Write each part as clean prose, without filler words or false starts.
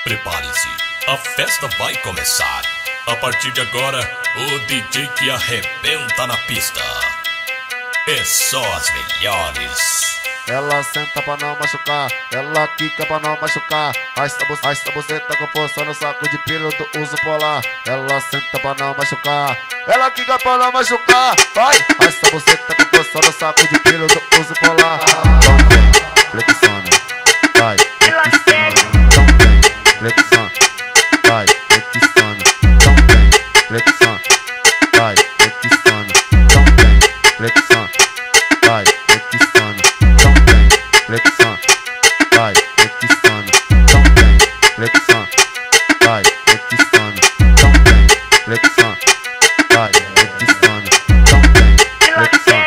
Prepare-se, a festa vai começar. A partir de agora, o DJ que arrebenta na pista. É só as melhores. Ela senta pra não machucar, ela quica pra não machucar. Arrasta a buceta com força no saco de pelo do uso polar. Ela senta pra não machucar, ela quica pra não machucar. Vai! Arrasta a buceta com força no saco de pelo do uso polar. Então vem, flexiona, vai, flexiona. Então vem, flexiona, vai, flexiona. Então vem, flexiona, vai, flexiona. Então vem, flexiona, vai, flexiona. Flexiona, vai, flexiona, então vem, flexiona, vai, flexiona, então vem, flexiona, vai, flexiona, então vem, flexiona.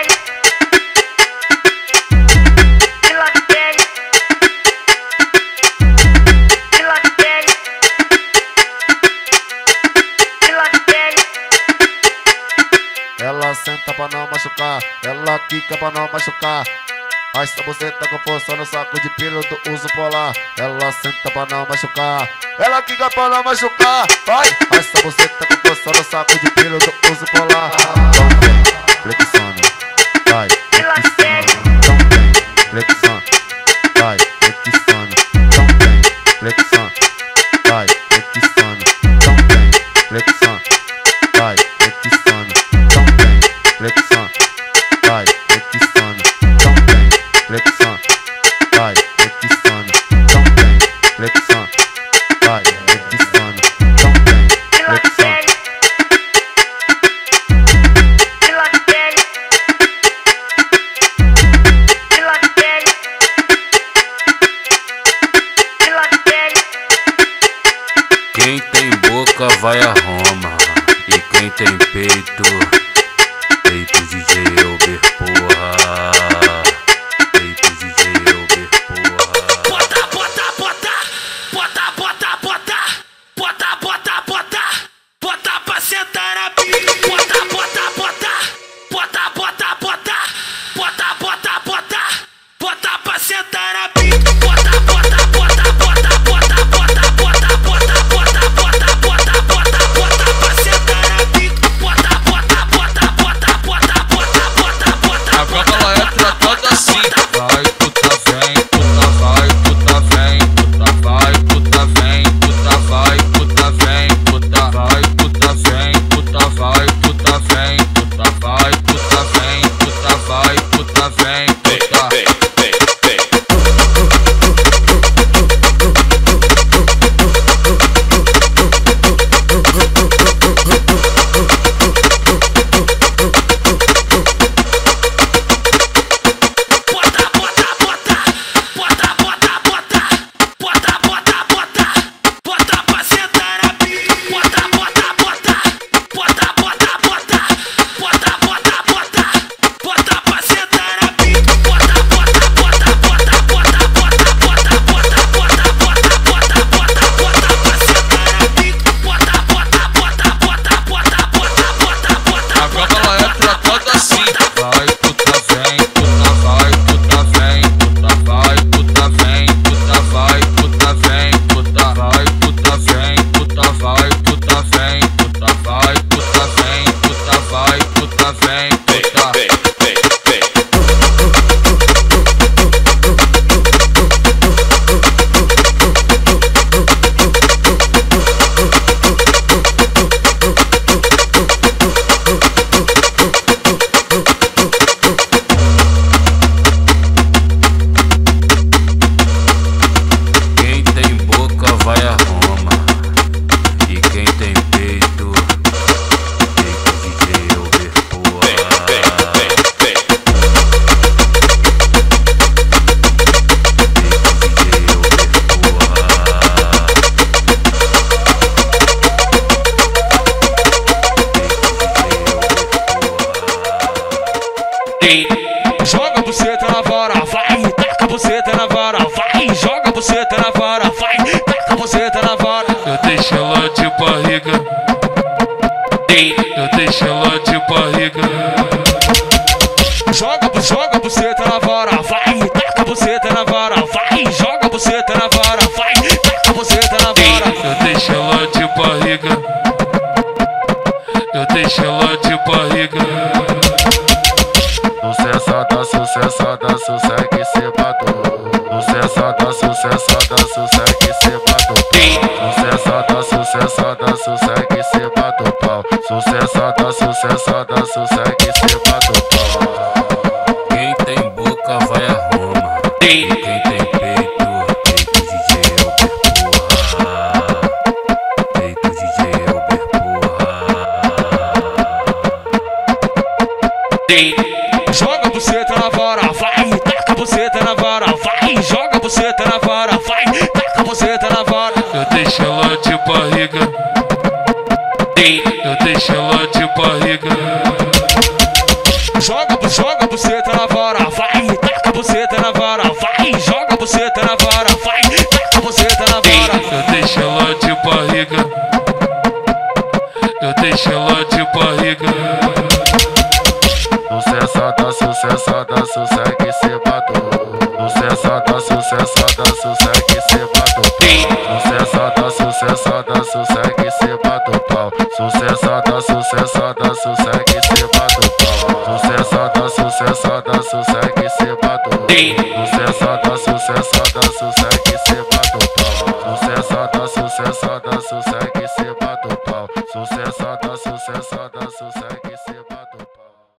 Ela senta pra não machucar, ela quica pra não machucar. Arrasta a buceta com força no saco de pelo do uso polar. Ela senta pra não machucar, ela quica pra não machucar. Vai! Arrasta a buceta com força no saco de pelo do uso polar. Então vem, flexiona, vai, flexiona. Então vem, flexiona, vai, flexiona. Então vem, flexiona, vai, flexiona. Então vem, flexiona, vai, flexiona. Então vem, flexiona, vai, flexiona. Então vem, flexiona, vai, flexiona. Então vem, flexiona, vai, flexiona. Então vem, flexiona. Quem tem boca vai a Roma, e quem tem peito, peito DJ Elber, porra. Peito DJ Elber, porra. Bota, bota, bota, bota, bota, bota, bota, bota, bota, bota pra sentar na pica. Bota, bota, bota, bota, bota, bota, bota, bota, bota, bota pra sentar na pica. Bota, bota, bota, bota, bota, bota, bota, bota, bota, bota, bota, bota, bota pra sentar na pica. Bota, bota, bota, bota, bota, bota, bota, bota. Agora ela entra toda assim. Vai, puta vem, puta vai, puta vem, puta vai, puta vem, puta vai, puta vem, puta vai, puta vem, puta vai, puta vem, puta vai, puta vem, puta vai, puta vem, puta. Joga a buceta na vara, vai, taca a buceta na vara, vai, joga a buceta na vara, vai, taca a buceta na vara. Eu deixo ela de barriga, eu deixo ela de barriga. Joga a buceta na vara, vai, taca a buceta na vara, vai, joga a buceta na vara, vai, taca a buceta na vara. sossega em cima do pau. Sucessada, sucessada, sossega em cima do pau. Sucessada, sucessada, sossega em cima do pau. Quem tem boca vai a Roma. E quem tem peito, peito DJ Elber, porra. Peito DJ Elber, porra. Joga a buceta na vara, vai, taca a buceta na vara, vai, joga a buceta na vara, vai, taca a buceta na vara. Eu deixo ela de barriga. Eu deixo ela de barriga. Joga a buceta na vara, vai, taca a buceta na vara, vai, joga a buceta na vara, vai, taca a buceta na vara. Eu deixo ela de barriga. Eu deixo ela de barriga. Sucessada, sucessada, sossega em cima do. Sucessada, sucessada, sossega em cima do pau. Sucessada, sucessada, sossega em cima do pau. Sucessada, sucessada, sossega em cima do pau. Sucessada, sucessada, sossega em cima do. Sucessada, sucessada,